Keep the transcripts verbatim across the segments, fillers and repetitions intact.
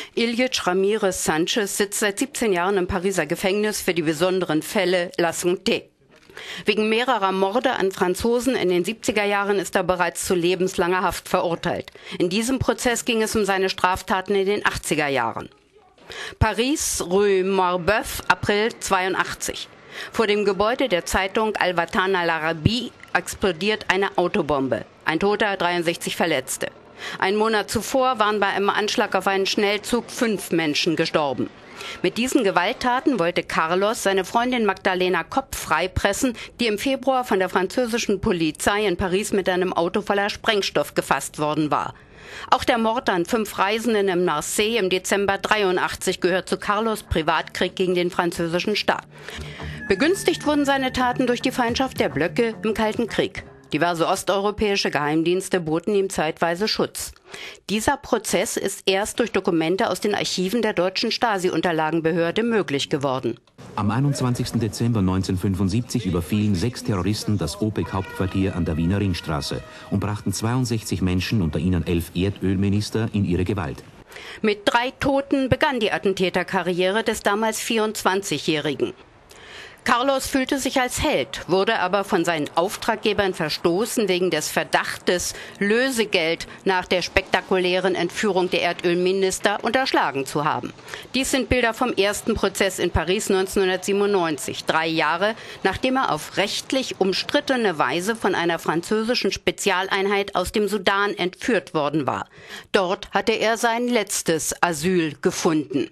Ilyich Ramirez Sanchez sitzt seit siebzehn Jahren im Pariser Gefängnis für die besonderen Fälle La Santé. Wegen mehrerer Morde an Franzosen in den siebziger Jahren ist er bereits zu lebenslanger Haft verurteilt. In diesem Prozess ging es um seine Straftaten in den achtziger Jahren. Paris, Rue Marbeuf, April zweiundachtzig. Vor dem Gebäude der Zeitung Al-Watan al-Arabi explodiert eine Autobombe. Ein Toter, dreiundsechzig Verletzte. Ein Monat zuvor waren bei einem Anschlag auf einen Schnellzug fünf Menschen gestorben. Mit diesen Gewalttaten wollte Carlos seine Freundin Magdalena Kopp freipressen, die im Februar von der französischen Polizei in Paris mit einem Auto voller Sprengstoff gefasst worden war. Auch der Mord an fünf Reisenden im Marseille im Dezember dreiundachtzig gehört zu Carlos' Privatkrieg gegen den französischen Staat. Begünstigt wurden seine Taten durch die Feindschaft der Blöcke im Kalten Krieg. Diverse osteuropäische Geheimdienste boten ihm zeitweise Schutz. Dieser Prozess ist erst durch Dokumente aus den Archiven der deutschen Stasi-Unterlagenbehörde möglich geworden. Am einundzwanzigsten Dezember neunzehnhundertfünfundsiebzig überfielen sechs Terroristen das OPEC-Hauptquartier an der Wiener Ringstraße und brachten zweiundsechzig Menschen, unter ihnen elf Erdölminister, in ihre Gewalt. Mit drei Toten begann die Attentäterkarriere des damals vierundzwanzigjährigen. Carlos fühlte sich als Held, wurde aber von seinen Auftraggebern verstoßen wegen des Verdachtes, Lösegeld nach der spektakulären Entführung der Erdölminister unterschlagen zu haben. Dies sind Bilder vom ersten Prozess in Paris neunzehnhundertsiebenundneunzig, drei Jahre nachdem er auf rechtlich umstrittene Weise von einer französischen Spezialeinheit aus dem Sudan entführt worden war. Dort hatte er sein letztes Asyl gefunden.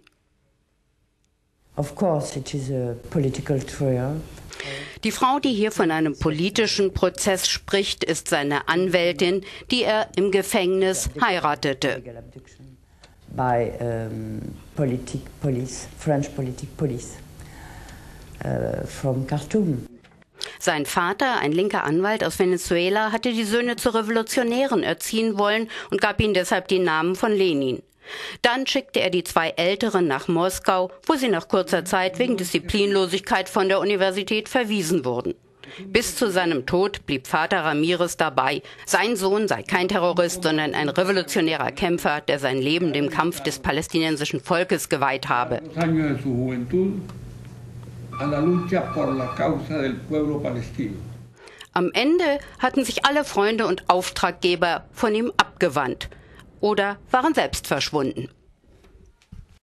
Of course it is a political trial. Die Frau, die hier von einem politischen Prozess spricht, ist seine Anwältin, die er im Gefängnis heiratete. By um, politic police, French politic police uh, from Khartoum. Sein Vater, ein linker Anwalt aus Venezuela, hatte die Söhne zu Revolutionären erziehen wollen und gab ihnen deshalb die Namen von Lenin. Dann schickte er die zwei Älteren nach Moskau, wo sie nach kurzer Zeit wegen Disziplinlosigkeit von der Universität verwiesen wurden. Bis zu seinem Tod blieb Vater Ramirez dabei, sein Sohn sei kein Terrorist, sondern ein revolutionärer Kämpfer, der sein Leben dem Kampf des palästinensischen Volkes geweiht habe. Am Ende hatten sich alle Freunde und Auftraggeber von ihm abgewandt oder waren selbst verschwunden.